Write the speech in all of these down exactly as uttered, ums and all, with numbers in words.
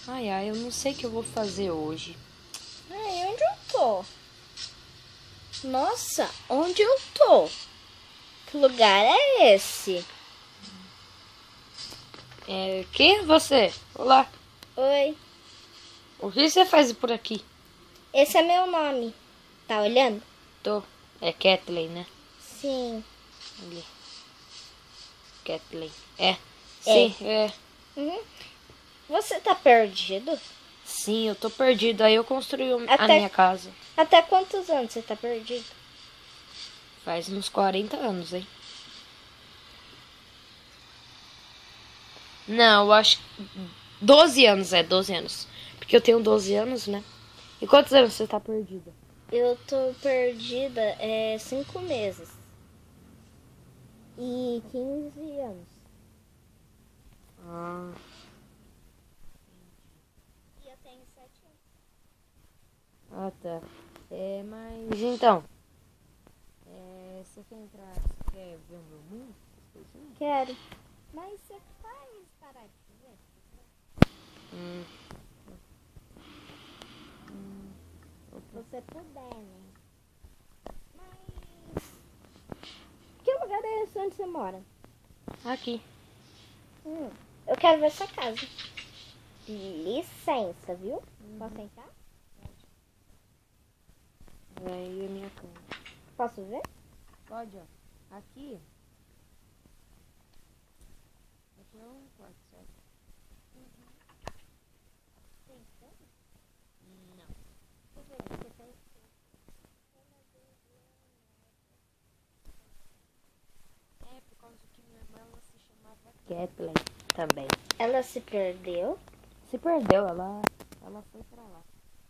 Ai, ai, eu não sei o que eu vou fazer hoje. Ai, onde eu tô? Nossa, onde eu tô? Que lugar é esse? É, quem é você? Olá. Oi, O que você faz por aqui? esse é meu nome. Tá olhando? Tô. É Kathleen, né? Sim. Ali. Kathleen. É. Sim, é. Uhum. Você tá perdido? Sim, eu tô perdido. Aí eu construí a Até- minha casa. Até quantos anos você tá perdido? Faz uns quarenta anos, hein? Não, eu acho que doze anos, é, doze anos. Porque eu tenho doze anos, né? E quantos anos você tá perdida? Eu tô perdida é cinco meses. E quinze anos. Ah, E eu tenho sete anos. ah tá. É, mas então. É, você quer entrar? Você quer ver o meu mundo? Quero. Mas você faz parar de ver? Hum. Se você puder, né? Mas... Que lugar é esse onde você mora? Aqui. Hum, eu quero ver sua casa. Licença, viu? Posso entrar? É aí a minha cama. Posso ver? Pode, ó. Aqui. Aqui é um quarto, certo? É, por causa que minha irmã ela se chamava Kathleen também. Ela se perdeu? Se perdeu, ela, ela foi pra lá.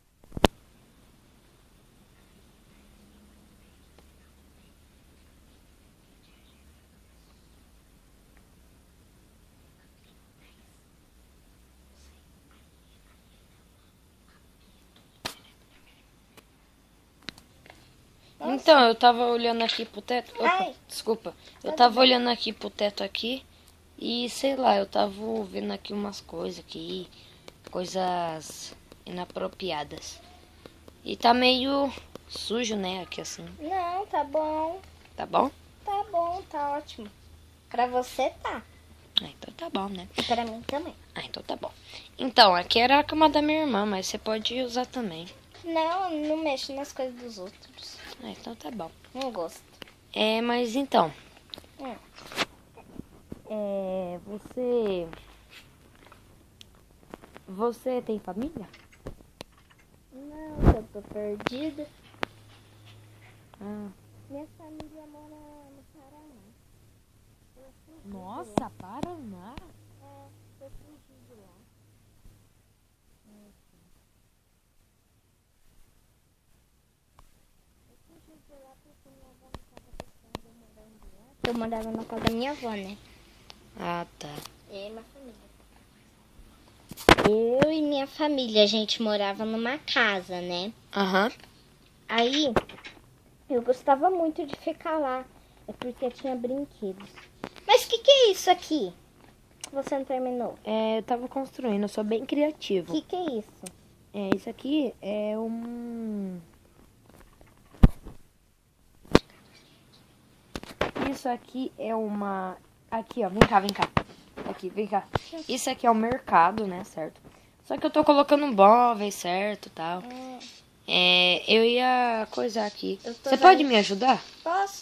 Nossa. Então, eu tava olhando aqui pro teto. Opa, Ai. desculpa. Eu Tudo tava bem. olhando aqui pro teto aqui. E sei lá, eu tava vendo aqui umas coisas aqui. Coisas inapropriadas. E tá meio sujo, né? Aqui assim. Não, tá bom. Tá bom? Tá bom, tá ótimo. Pra você tá. Ah, então tá bom, né? E pra mim também. Ah, então tá bom. Então, aqui era a cama da minha irmã, mas você pode usar também. Não, não mexo nas coisas dos outros. Ah, então tá bom. Não gosto. É, mas então. Hum. É, você. Você tem família? Não, eu tô perdida. Ah. Minha família mora no Paraná. Eu fugi de lá. Nossa, Paraná? É, eu fugi de lá. Eu fugi de lá porque minha avó não tava deixando eu morando lá. Eu morava na casa da minha avó, né? Ah, tá. E minha família. Eu e minha família, a gente morava numa casa, né? Aham. Aí, eu gostava muito de ficar lá. É porque tinha brinquedos. Mas o que, que é isso aqui? Você não terminou. É, eu tava construindo, eu sou bem O criativo. que, que é isso? É, isso aqui é um. Isso aqui é uma. Aqui, ó, vem cá, vem cá. Aqui, vem cá. Isso aqui é o mercado, né, certo? Só que eu tô colocando móveis, certo, tal. Hum, É, eu ia coisar aqui. Eu tô Você vendo- pode me ajudar? posso?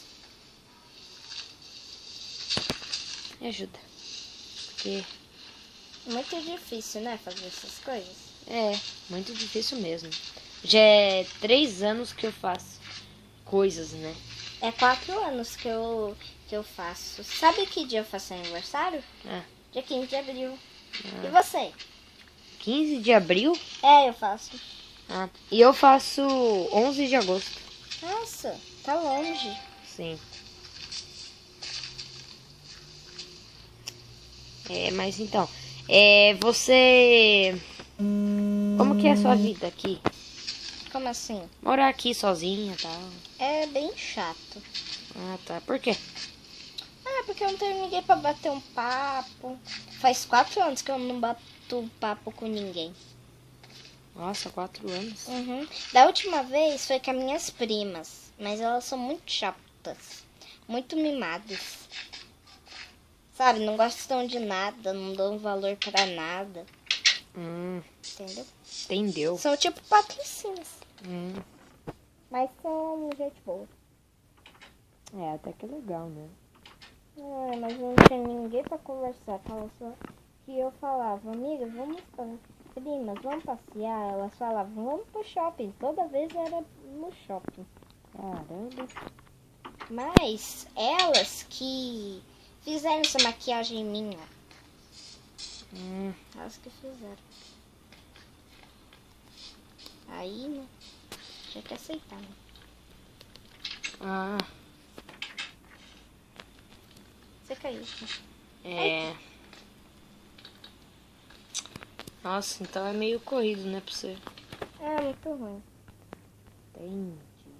Me ajuda. Porque Muito difícil, né? Fazer essas coisas. é muito difícil mesmo. Já é três anos que eu faço coisas, né? É quatro anos que eu, que eu faço. Sabe que dia eu faço aniversário? Ah. Dia quinze de abril. Ah. E você? quinze de abril? É, eu faço. Ah. E eu faço onze de agosto. Nossa, tá longe. Sim. É, mas então, é, você... Como que é a sua vida aqui? Como assim? Morar aqui sozinha e tal. É bem chato. Ah, tá. Por quê? Ah, porque eu não tenho ninguém pra bater um papo. Faz quatro anos que eu não bato um papo com ninguém. Nossa, quatro anos. Uhum. Da última vez foi com as minhas primas, mas elas são muito chatas, muito mimadas. Sabe, não gostam de nada, não dão valor pra nada. Hum, Entendeu? entendeu. São tipo patricinhas. Hum. Mas são gente boa. É, até que é legal, né? É, mas não tinha ninguém pra conversar. Fala só que eu falava, amiga, vamos pra... primas, vamos passear. Elas falavam, vamos pro shopping. Toda vez era no shopping. Caramba. Mas elas que fizeram essa maquiagem minha. Hum. Elas que fizeram. Aí, né? Tinha que aceitar, né? Ah, Você caiu. é. Nossa, então é meio corrido, né, pra você? É muito ruim. Entendi.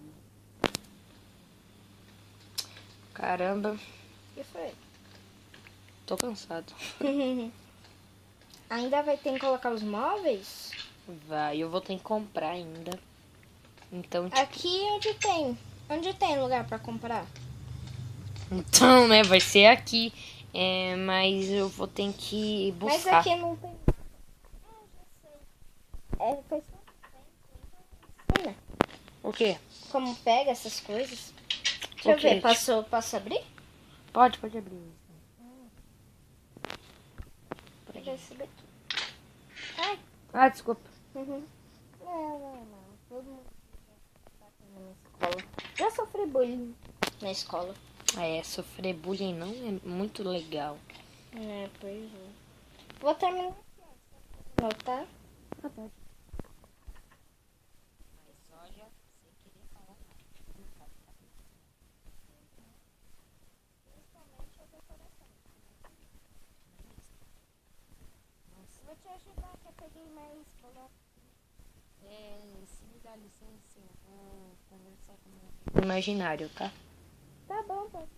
Caramba, O que foi? tô cansado. Ainda vai ter que colocar os móveis? Vai, eu vou ter que comprar ainda. Então, tipo, Aqui onde tem? Onde tem lugar pra comprar? então, né, vai ser aqui. É, mas eu vou ter que buscar. Mas aqui não tem. Ah, já sei. É, foi só ensina O quê? como pega essas coisas. Deixa O eu quê? ver, posso, posso abrir? Pode, pode abrir. Pegar esse daqui. Ai. Ah, desculpa. Uhum. Não, não, não. Todo mundo tá aqui na minha escola. Já sofri bullying na escola. É, sofrer bullying não é muito legal. É, pois é. Vou terminar aqui, ó. Não, tá? Ah, pode. Mas só já sem querer falar nada. Principalmente a decoração. Vou te ajudar, que eu peguei mais coloca. É, se me dá licença, eu vou conversar com o meu imaginário, tá? Tá bom, pode ir.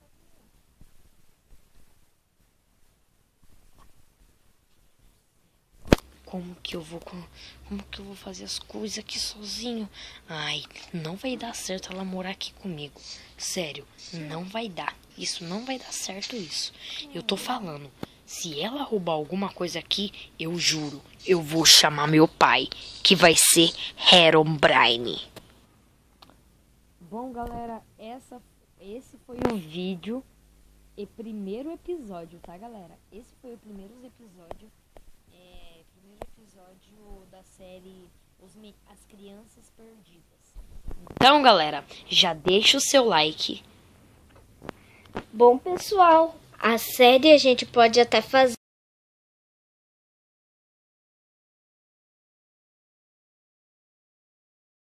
Como que eu vou com- como que eu vou fazer as coisas aqui sozinho? Ai, não vai dar certo ela morar aqui comigo. Sério, não vai dar. Isso não vai dar certo isso. Eu tô falando. Se ela roubar alguma coisa aqui, eu juro, eu vou chamar meu pai, que vai ser Herobrine. Bom, galera, essa esse foi o vídeo e primeiro episódio, tá, galera? Esse foi o primeiro episódio. É, primeiro episódio da série Os, Me- As Crianças Perdidas. Então, galera, já deixa o seu like. Bom, pessoal, a série a gente pode até fazer.